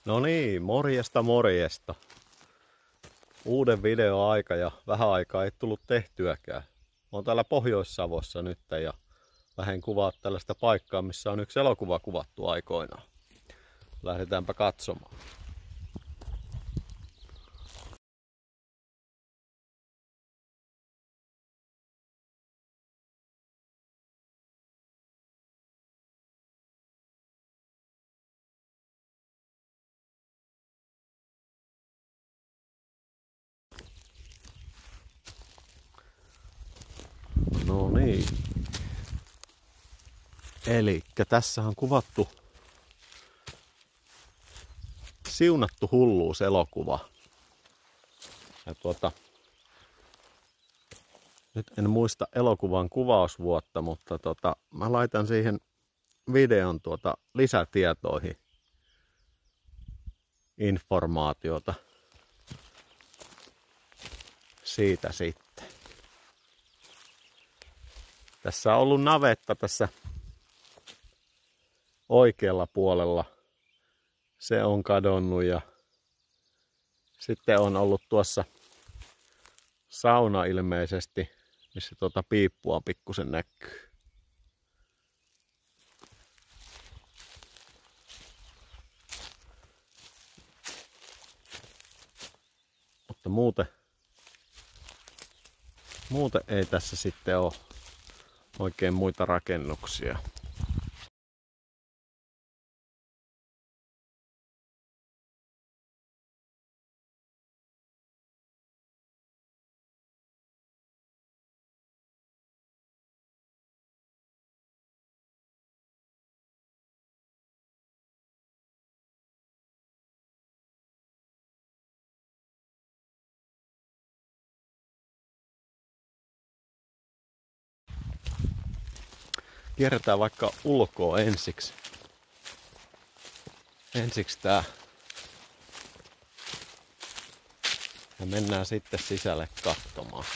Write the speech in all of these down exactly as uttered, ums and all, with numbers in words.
No niin, morjesta morjesta. Uuden videon aika ja vähän aikaa ei tullut tehtyäkään. Olen täällä Pohjois-Savossa nyt ja lähden kuvaa tällaista paikkaa, missä on yksi elokuva kuvattu aikoinaan. Lähdetäänpä katsomaan. No niin. Elikkä tässä on kuvattu Siunattu hulluus -elokuva. Ja tuota, nyt en muista elokuvan kuvausvuotta, mutta tota, mä laitan siihen videon tuota lisätietoihin informaatiota siitä sitten. Tässä on ollut navetta tässä oikealla puolella. Se on kadonnut ja sitten on ollut tuossa sauna ilmeisesti, missä tuota piippua pikkusen näkyy. Mutta muuten, muuten ei tässä sitten ole oikein muita rakennuksia. Kierretään vaikka ulkoa ensiksi. Ensiksi tää. Ja mennään sitten sisälle katsomaan.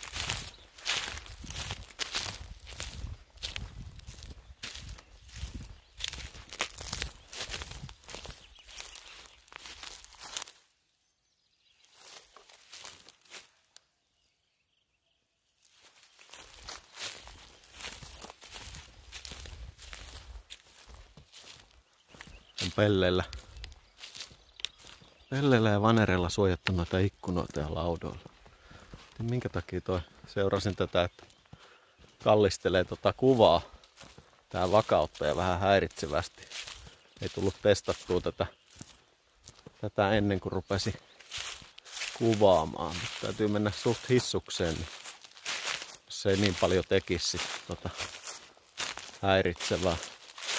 On pelleillä. Pelleillä ja vanerella suojattu noita ikkunoita ja laudoilla. Minkä takia toi seurasin tätä, että kallistelee tota kuvaa. Tää vakauttaa vähän häiritsevästi. Ei tullut testattua tätä, tätä ennen kuin rupesi kuvaamaan. Mutta täytyy mennä suht hissukseen, niin se ei niin paljon tekisi sit tota häiritsevää.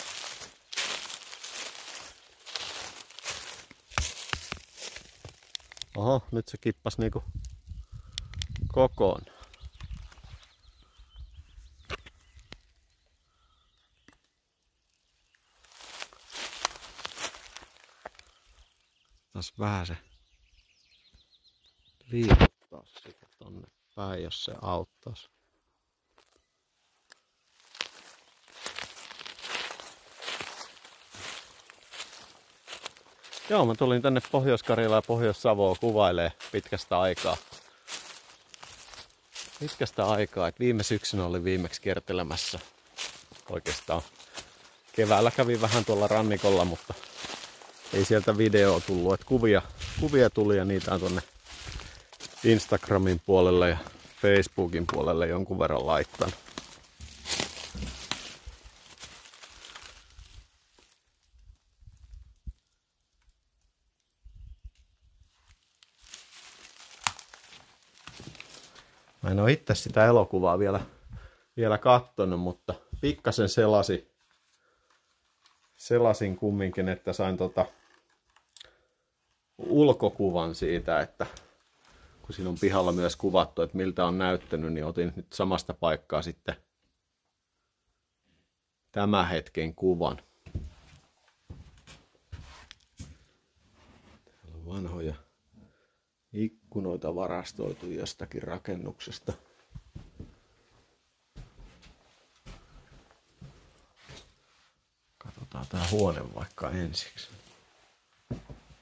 Oho, nyt se kippas niinku kokoon. Taas vähän se liikuttaa sitä tonne päin, jos se auttaisi. Joo, mä tulin tänne Pohjois-Karjalaan ja Pohjois-Savoa kuvailee pitkästä aikaa. Pitkästä aikaa, että viime syksynä olin viimeksi kiertelemässä. Oikeastaan keväällä kävin vähän tuolla rannikolla, mutta ei sieltä videoa tullut. Että kuvia, kuvia tuli ja niitä on tonne Instagramin puolelle ja Facebookin puolelle jonkun verran laittanut. Mä en oo itse sitä elokuvaa vielä, vielä kattonut, mutta pikkasen selasin, selasin kumminkin, että sain tota ulkokuvan siitä, että kun siinä on pihalla myös kuvattu, että miltä on näyttänyt, niin otin nyt samasta paikkaa sitten tämän hetken kuvan. Täällä on vanhoja ikkunoita varastoitu jostakin rakennuksesta. Katsotaan tää huone vaikka ensiksi.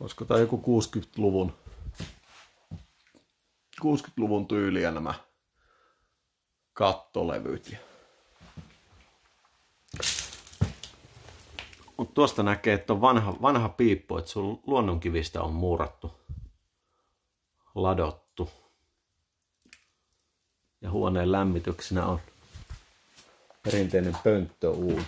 Olisiko tää joku kuusikymmentäluvun, kuusikymmentäluvun tyyliä nämä kattolevyt. Mutta tuosta näkee, että on vanha, vanha piippu, että sun luonnonkivistä on muurattu, ladottu. Ja huoneen lämmityksenä on perinteinen pönttöuuni.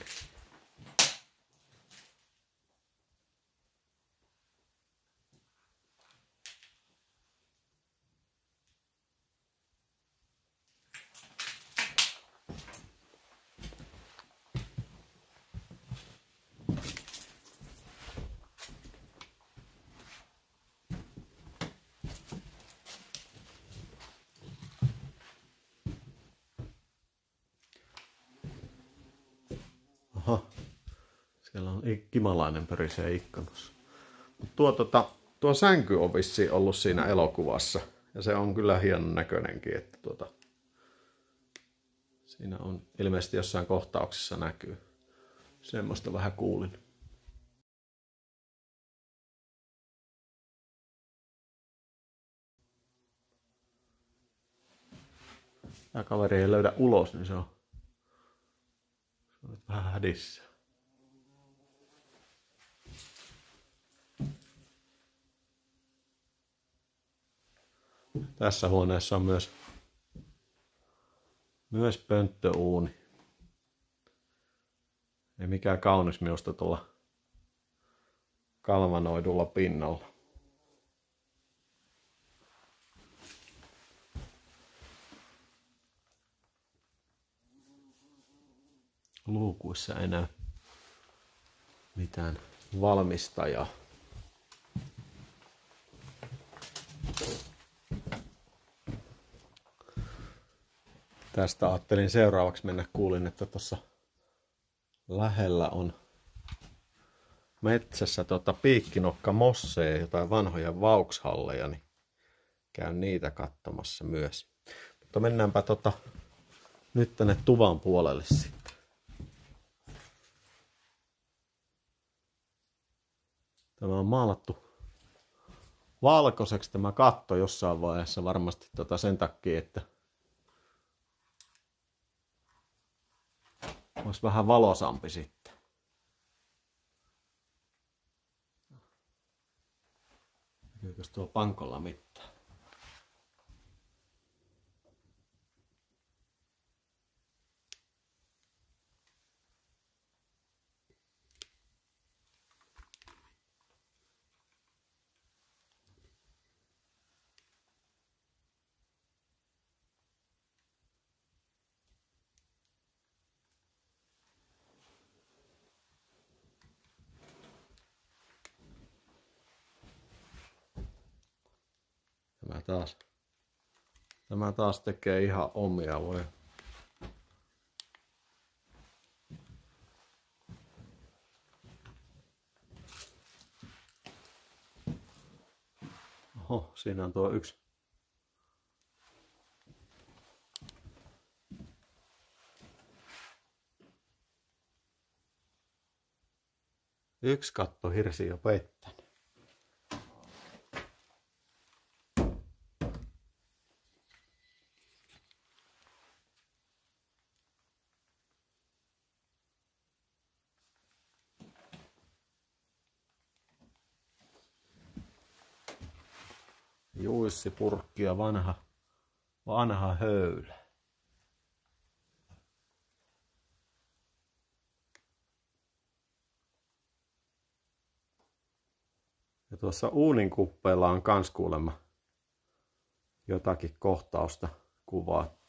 Aha, siellä on kimalainen pörisee ikkunassa. Tuo, tota, tuo sänky on vissiin ollut siinä elokuvassa. Ja se on kyllä hienon näköinenkin, että tuota, siinä on ilmeisesti jossain kohtauksessa näkyy. Semmoista vähän kuulin. Tämä kaveri ei löydä ulos, niin se on, se on vähän hädissä. Tässä huoneessa on myös, myös pönttöuuni. Ei mikään kaunis minusta tuolla kalvanoidulla pinnalla. Luukuissa ei näy mitään valmistajaa. Tästä ajattelin seuraavaksi mennä. Kuulin, että tuossa lähellä on metsässä tota piikkinokka mosseja, jotain vanhoja Vauxhalleja, niin käyn niitä katsomassa myös. Mutta mennäänpä tota nyt tänne tuvan puolelle sitten. Tämä on maalattu valkoiseksi tämä katto jossain vaiheessa varmasti tota sen takia, että olisi vähän valosampi sitten. Näkyykö tuo pankolla mitään? Tämä taas, tämä taas tekee ihan omia, voi. Oho, siinä on tuo yksi. Yksi kattohirsi jo peittänyt. Juissipurkki ja vanha, vanha höylä. Ja tuossa uunin kuppeilla on kans kuulemma jotakin kohtausta kuvattu.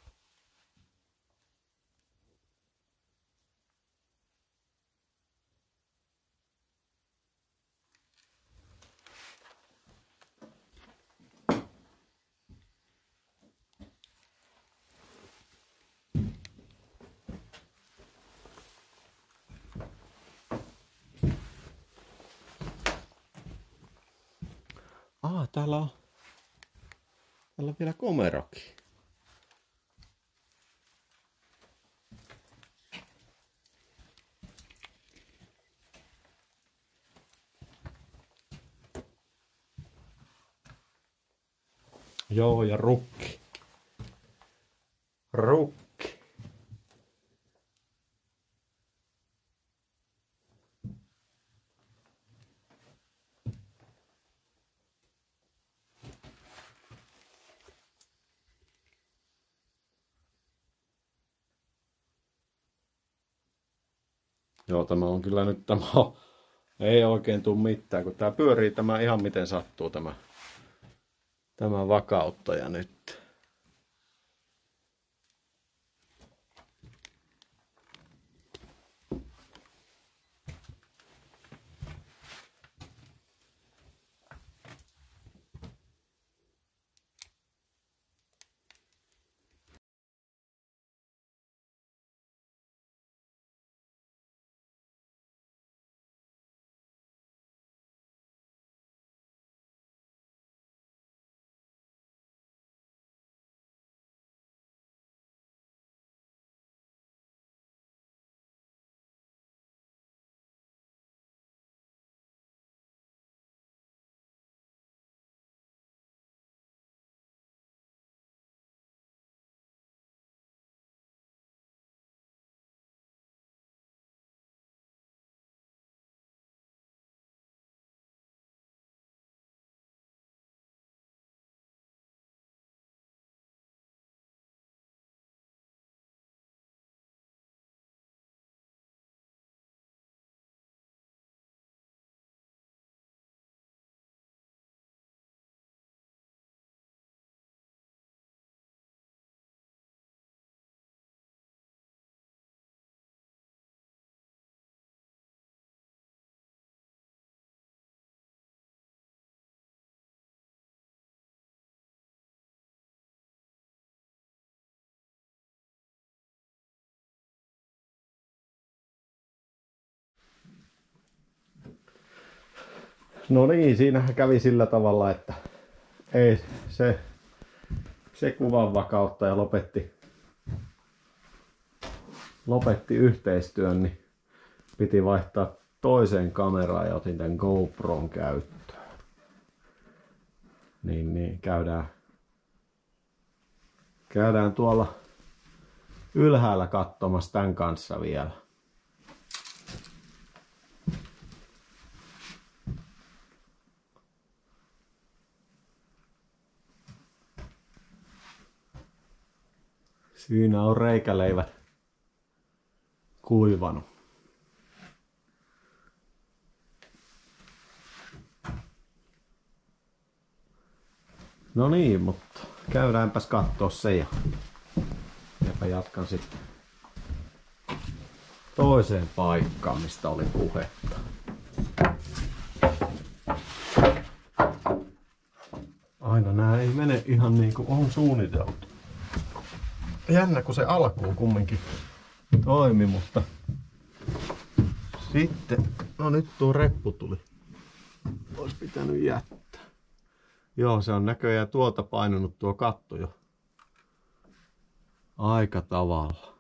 Ah, täällä on, täällä on vielä komerokin. Joo, ja rukki. Rukki. Joo, tämä on kyllä nyt tämä on, ei oikein tule mitään, kun tämä pyörii tämä ihan miten sattuu tämä, tämä vakauttaja nyt. No niin, siinähän kävi sillä tavalla, että ei se, se kuvan vakauttaja lopetti, lopetti yhteistyön, niin piti vaihtaa toiseen kameraan ja otin tämän GoPron käyttöön. Niin, niin käydään, käydään tuolla ylhäällä katsomassa tämän kanssa vielä. Siinä on reikäleivät kuivanut. No niin, mutta käydäänpäs kattoo se ja minäpä jatkan sitten toiseen paikkaan, mistä oli puhetta. Aina nää ei mene ihan niin kuin on suunniteltu. Jännä, kun se alkuun kumminkin toimi, mutta sitten, no nyt tuo reppu tuli. Olisi pitänyt jättää. Joo, se on näköjään tuolta painunut tuo katto jo aika tavalla.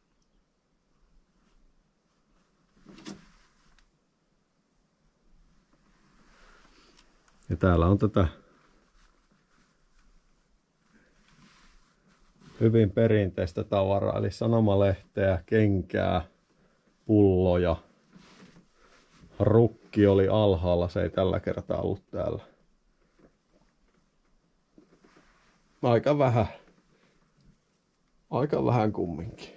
Ja täällä on tätä hyvin perinteistä tavaraa, eli sanomalehteä, kenkää, pulloja. Rukki oli alhaalla, se ei tällä kertaa ollut täällä. Aika vähän. Aika vähän kumminkin.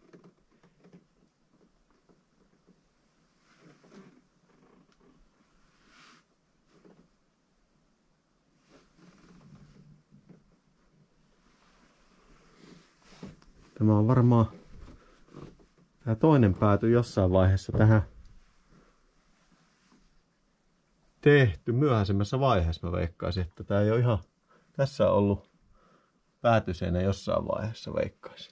Tämä on varmaan tämä toinen pääty jossain vaiheessa tähän tehty myöhäisemmässä vaiheessa, mä veikkaisin, että tämä ei ole ihan tässä ollut päätyseinä jossain vaiheessa, veikkaisin.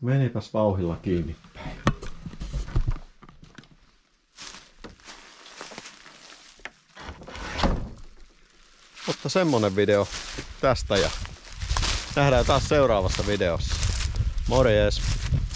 Menipäs vauhilla kiinni päin. Mutta semmonen video tästä ja nähdään taas seuraavassa videossa. Morjes!